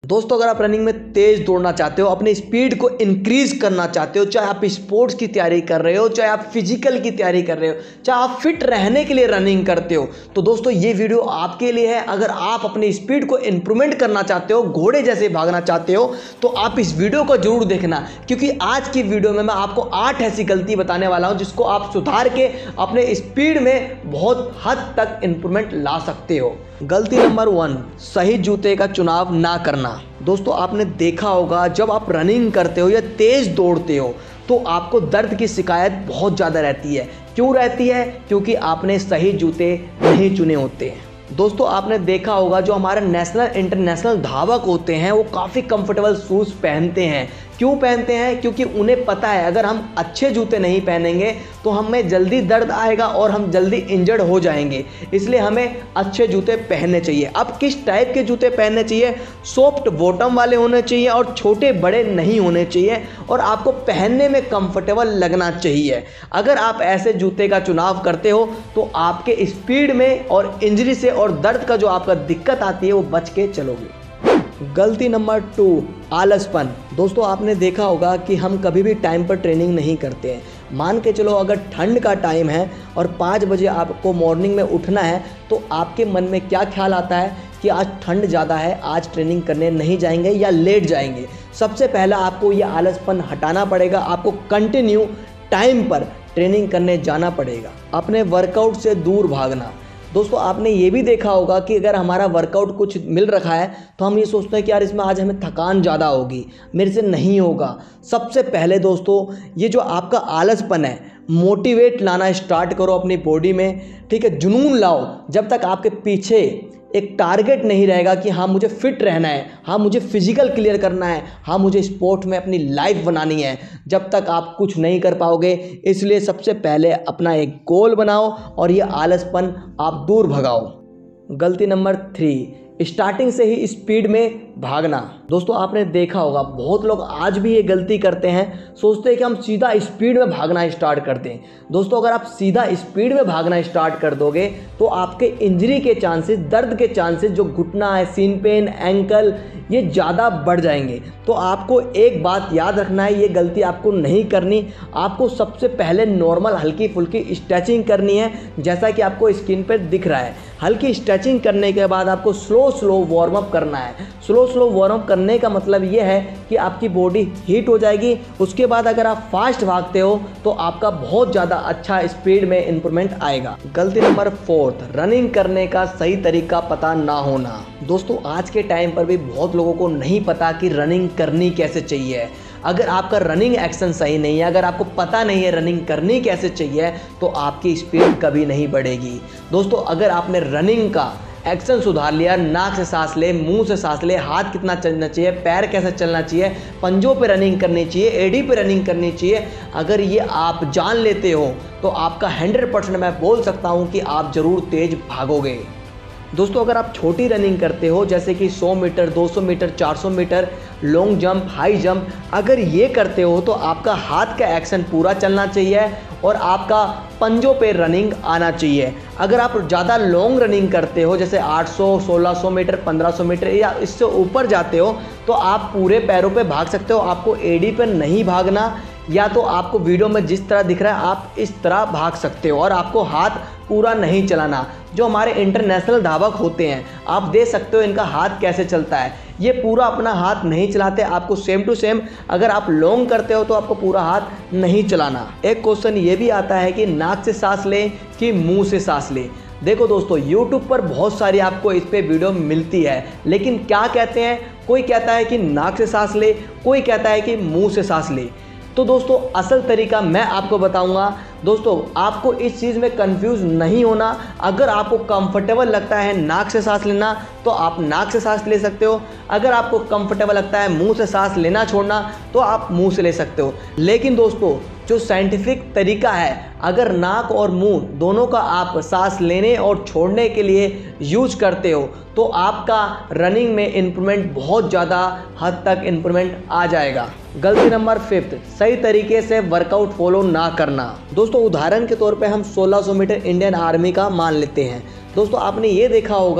दोस्तों अगर आप रनिंग में तेज दौड़ना चाहते हो, अपनी स्पीड को इंक्रीज करना चाहते हो, चाहे आप स्पोर्ट्स की तैयारी कर रहे हो, चाहे आप फिजिकल की तैयारी कर रहे हो, चाहे आप फिट रहने के लिए रनिंग करते हो, तो दोस्तों ये वीडियो आपके लिए है। अगर आप अपनी स्पीड को इंप्रूवमेंट करना चाहते हो, घोड़े जैसे भागना चाहते हो, तो आप इस वीडियो को जरूर देखना, क्योंकि आज की वीडियो में मैं आपको 8 ऐसी गलती बताने वाला हूं जिसको आप सुधार के अपने स्पीड में बहुत हद तक इंप्रूवमेंट ला सकते हो। गलती नंबर 1, सही जूते का चुनाव ना करना। दोस्तों आपने देखा होगा जब आप रनिंग करते हो या तेज दौड़ते हो तो आपको दर्द की शिकायत बहुत ज़्यादा रहती है। क्यों रहती है? क्योंकि आपने सही जूते नहीं चुने होते हैं। दोस्तों आपने देखा होगा जो हमारे नेशनल इंटरनेशनल धावक होते हैं वो काफ़ी कंफर्टेबल शूज़ पहनते हैं। क्यों पहनते हैं? क्योंकि उन्हें पता है अगर हम अच्छे जूते नहीं पहनेंगे तो हमें जल्दी दर्द आएगा और हम जल्दी इंजर्ड हो जाएंगे, इसलिए हमें अच्छे जूते पहनने चाहिए। अब किस टाइप के जूते पहनने चाहिए? सॉफ्ट बॉटम वाले होने चाहिए और छोटे बड़े नहीं होने चाहिए, और आपको पहनने में कंफर्टेबल लगना चाहिए। अगर आप ऐसे जूते का चुनाव करते हो तो आपके स्पीड में और इंजरी से और दर्द का जो आपका दिक्कत आती है वो बच के चलोगे। गलती नंबर 2, आलसपन। दोस्तों आपने देखा होगा कि हम कभी भी टाइम पर ट्रेनिंग नहीं करते हैं। मान के चलो अगर ठंड का टाइम है और 5 बजे आपको मॉर्निंग में उठना है तो आपके मन में क्या ख्याल आता है कि आज ठंड ज़्यादा है, आज ट्रेनिंग करने नहीं जाएंगे या लेट जाएंगे। सबसे पहला आपको ये आलसपन हटाना पड़ेगा, आपको कंटिन्यू टाइम पर ट्रेनिंग करने जाना पड़ेगा। अपने वर्कआउट से दूर भागना। दोस्तों आपने ये भी देखा होगा कि अगर हमारा वर्कआउट कुछ मिल रखा है तो हम ये सोचते हैं कि यार इसमें आज हमें थकान ज़्यादा होगी, मेरे से नहीं होगा। सबसे पहले दोस्तों ये जो आपका आलसपन है, मोटिवेट लाना स्टार्ट करो अपनी बॉडी में, ठीक है। जुनून लाओ। जब तक आपके पीछे एक टारगेट नहीं रहेगा कि हाँ मुझे फिट रहना है, हाँ मुझे फिजिकल क्लियर करना है, हाँ मुझे स्पोर्ट में अपनी लाइफ बनानी है, जब तक आप कुछ नहीं कर पाओगे। इसलिए सबसे पहले अपना एक गोल बनाओ और ये आलसपन आप दूर भगाओ। गलती नंबर 3, स्टार्टिंग से ही स्पीड में भागना। दोस्तों आपने देखा होगा बहुत लोग आज भी ये गलती करते हैं, सोचते हैं कि हम सीधा स्पीड में भागना स्टार्ट कर दें। दोस्तों अगर आप सीधा स्पीड में भागना स्टार्ट कर दोगे तो आपके इंजरी के चांसेस, दर्द के चांसेस, जो घुटना है, सीन पेन, एंकल, ये ज़्यादा बढ़ जाएंगे। तो आपको एक बात याद रखना है, ये गलती आपको नहीं करनी। आपको सबसे पहले नॉर्मल हल्की फुल्की स्ट्रेचिंग करनी है, जैसा कि आपको स्क्रीन पर दिख रहा है। हल्की स्ट्रेचिंग करने के बाद आपको स्लो वार्म अप करना है। स्लो वार्म अप करने का मतलब ये है कि आपकी बॉडी हीट हो जाएगी। उसके बाद अगर आप फास्ट भागते हो तो आपका बहुत ज़्यादा अच्छा स्पीड में इंप्रूवमेंट आएगा। गलती नंबर 4, रनिंग करने का सही तरीका पता ना होना। दोस्तों आज के टाइम पर भी बहुत लोगों को नहीं पता कि रनिंग करनी कैसे चाहिए। अगर आपका रनिंग एक्शन सही नहीं है, अगर आपको पता नहीं है रनिंग करनी कैसे चाहिए, तो आपकी स्पीड कभी नहीं बढ़ेगी। दोस्तों अगर आपने रनिंग का एक्शन सुधार लिया, नाक से सांस ले, मुंह से सांस ले, हाथ कितना चलना चाहिए, पैर कैसे चलना चाहिए, पंजों पे रनिंग करनी चाहिए, एडी पे रनिंग करनी चाहिए, अगर ये आप जान लेते हो तो आपका 100% मैं बोल सकता हूँ कि आप ज़रूर तेज भागोगे। दोस्तों अगर आप छोटी रनिंग करते हो जैसे कि 100 metre, 200 metre, 400 metre, long jump, high jump, अगर ये करते हो तो आपका हाथ का एक्शन पूरा चलना चाहिए और आपका पंजों पे रनिंग आना चाहिए। अगर आप ज़्यादा लॉन्ग रनिंग करते हो जैसे 800, 1600 मीटर, 1500 मीटर या इससे ऊपर जाते हो तो आप पूरे पैरों पे भाग सकते हो। आपको एडी पे नहीं भागना, या तो आपको वीडियो में जिस तरह दिख रहा है आप इस तरह भाग सकते हो और आपको हाथ पूरा नहीं चलाना। जो हमारे इंटरनेशनल धावक होते हैं आप देख सकते हो इनका हाथ कैसे चलता है, ये पूरा अपना हाथ नहीं चलाते। आपको सेम टू सेम अगर आप लॉन्ग करते हो तो आपको पूरा हाथ नहीं चलाना। एक क्वेश्चन ये भी आता है कि नाक से सांस लें कि मुंह से सांस लें। देखो दोस्तों YouTube पर बहुत सारी आपको इस पे वीडियो मिलती है, लेकिन क्या कहते हैं, कोई कहता है कि नाक से सांस ले, कोई कहता है कि मुंह से सांस ले। तो दोस्तों असल तरीका मैं आपको बताऊंगा। दोस्तों आपको इस चीज़ में कंफ्यूज नहीं होना। अगर आपको कंफर्टेबल लगता है नाक से सांस लेना तो आप नाक से सांस ले सकते हो। अगर आपको कंफर्टेबल लगता है मुंह से सांस लेना छोड़ना तो आप मुंह से ले सकते हो। लेकिन दोस्तों जो साइंटिफिक तरीका है, अगर नाक और मुंह दोनों का आप सांस लेने और छोड़ने के लिए यूज करते हो तो आपका रनिंग में इंप्रूवमेंट बहुत ज़्यादा हद तक इंप्रूवमेंट आ जाएगा। गलती नंबर 5, सही तरीके से वर्कआउट फॉलो ना करना। दोस्तों उदाहरण के तौर पे हम 1600 मीटर इंडियन आर्मी का मान लेते हैं। दोस्तों आपने ये देखा होगा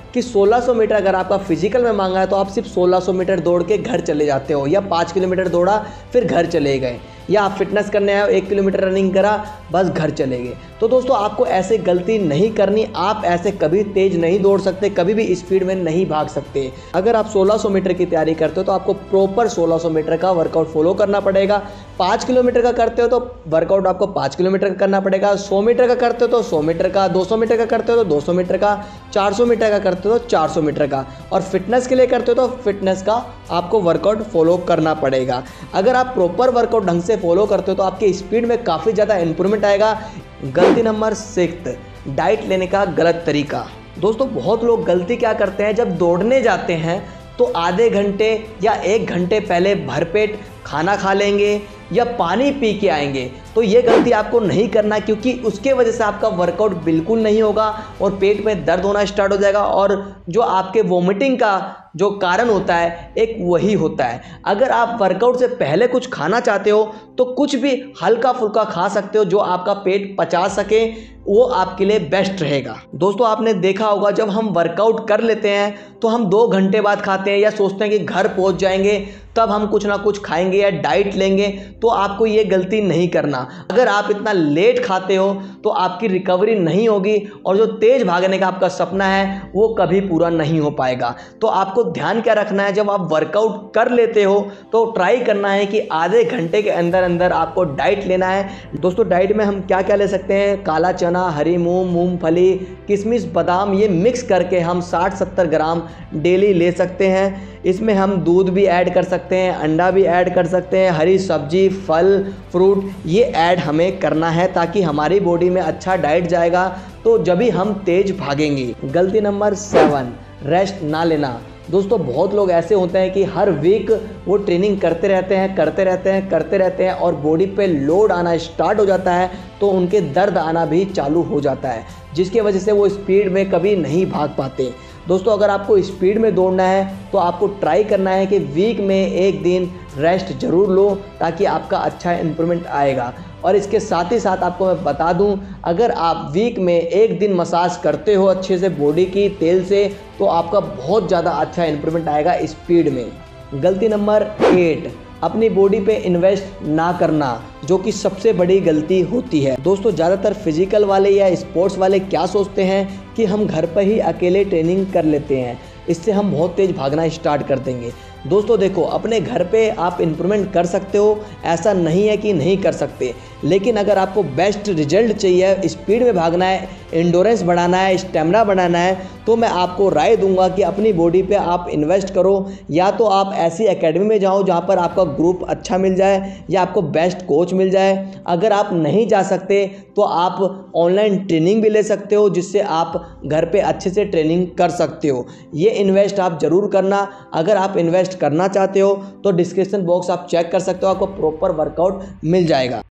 कि 1600 मीटर अगर आपका फिजिकल में मांगा है तो आप सिर्फ 1600 मीटर दौड़ के घर चले जाते हो, या 5 किलोमीटर दौड़ा फिर घर चले गए, या आप फिटनेस करने आए हो 1 किलोमीटर रनिंग करा बस घर चले गए। तो दोस्तों आपको ऐसे गलती नहीं करनी, आप ऐसे कभी तेज नहीं दौड़ सकते, कभी भी स्पीड में नहीं भाग सकते। अगर आप 1600 मीटर की तैयारी करते हो तो आपको प्रॉपर 1600 मीटर का वर्कआउट फॉलो करना पड़ेगा। 5 किलोमीटर का करते हो तो वर्कआउट आपको 5 किलोमीटर का करना पड़ेगा, 100 मीटर का करते हो तो 100 मीटर का, 200 मीटर का करते हो तो 200 मीटर का, 400 मीटर का करते हो तो 400 मीटर का, और फिटनेस के लिए करते हो तो फिटनेस का आपको वर्कआउट फॉलो करना पड़ेगा। अगर आप प्रॉपर वर्कआउट ढंग से फॉलो करते हो तो आपके स्पीड में काफ़ी ज़्यादा इंप्रूवमेंट आएगा। गलती नंबर 6, डाइट लेने का गलत तरीका। दोस्तों बहुत लोग गलती क्या करते हैं, जब दौड़ने जाते हैं तो आधे घंटे या 1 घंटे पहले भरपेट खाना खा लेंगे या पानी पी के आएंगे। तो ये गलती आपको नहीं करना, क्योंकि उसके वजह से आपका वर्कआउट बिल्कुल नहीं होगा और पेट में दर्द होना स्टार्ट हो जाएगा, और जो आपके वोमिटिंग का जो कारण होता है एक वही होता है। अगर आप वर्कआउट से पहले कुछ खाना चाहते हो तो कुछ भी हल्का फुल्का खा सकते हो जो आपका पेट पचा सके, वो आपके लिए बेस्ट रहेगा। दोस्तों आपने देखा होगा जब हम वर्कआउट कर लेते हैं तो हम 2 घंटे बाद खाते हैं या सोचते हैं कि घर पहुंच जाएंगे तब हम कुछ ना कुछ खाएंगे या डाइट लेंगे, तो आपको ये गलती नहीं करना। अगर आप इतना लेट खाते हो तो आपकी रिकवरी नहीं होगी और जो तेज भागने का आपका सपना है वो कभी पूरा नहीं हो पाएगा। तो आपको ध्यान क्या रखना है, जब आप वर्कआउट कर लेते हो तो ट्राई करना है कि आधे घंटे के अंदर अंदर आपको डाइट लेना है। दोस्तों डाइट में हम क्या क्या ले सकते हैं, काला चना, हरी मूंग, मूंगफली, किशमिश, बादाम, ये मिक्स करके हम 60-70 ग्राम डेली ले सकते हैं। इसमें हम दूध भी ऐड कर सकते हैं, अंडा भी ऐड कर सकते हैं, हरी सब्जी, फल, फ्रूट ये ऐड हमें करना है ताकि हमारी बॉडी में अच्छा डाइट जाएगा तो जब भी हम तेज भागेंगे। गलती नंबर 7, रेस्ट ना लेना। दोस्तों बहुत लोग ऐसे होते हैं कि हर वीक वो ट्रेनिंग करते रहते हैं और बॉडी पे लोड आना स्टार्ट हो जाता है तो उनके दर्द आना भी चालू हो जाता है, जिसकी वजह से वो स्पीड में कभी नहीं भाग पाते। दोस्तों अगर आपको स्पीड में दौड़ना है तो आपको ट्राई करना है कि वीक में 1 दिन रेस्ट ज़रूर लो ताकि आपका अच्छा इंप्रूवमेंट आएगा। और इसके साथ ही साथ आपको मैं बता दूं, अगर आप वीक में 1 दिन मसाज करते हो अच्छे से बॉडी की तेल से तो आपका बहुत ज़्यादा अच्छा इंप्रूवमेंट आएगा स्पीड में। गलती नंबर 8, अपनी बॉडी पे इन्वेस्ट ना करना, जो कि सबसे बड़ी गलती होती है। दोस्तों ज़्यादातर फिजिकल वाले या स्पोर्ट्स वाले क्या सोचते हैं कि हम घर पर ही अकेले ट्रेनिंग कर लेते हैं, इससे हम बहुत तेज़ भागना स्टार्ट कर देंगे। दोस्तों देखो अपने घर पे आप इम्प्रूवमेंट कर सकते हो, ऐसा नहीं है कि नहीं कर सकते, लेकिन अगर आपको बेस्ट रिजल्ट चाहिए, स्पीड में भागना है, एंडोरेंस बढ़ाना है, स्टेमिना बढ़ाना है, तो मैं आपको राय दूंगा कि अपनी बॉडी पे आप इन्वेस्ट करो। या तो आप ऐसी एकेडमी में जाओ जहां पर आपका ग्रुप अच्छा मिल जाए या आपको बेस्ट कोच मिल जाए। अगर आप नहीं जा सकते तो आप ऑनलाइन ट्रेनिंग भी ले सकते हो जिससे आप घर पे अच्छे से ट्रेनिंग कर सकते हो। ये इन्वेस्ट आप ज़रूर करना। अगर आप इन्वेस्ट करना चाहते हो तो डिस्क्रिप्शन बॉक्स आप चेक कर सकते हो, आपको प्रॉपर वर्कआउट मिल जाएगा।